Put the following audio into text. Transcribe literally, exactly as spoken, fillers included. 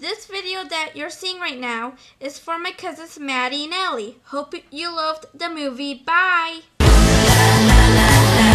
this video that you're seeing right now is for my cousins Maddie and Ellie. Hope you loved the movie. Bye!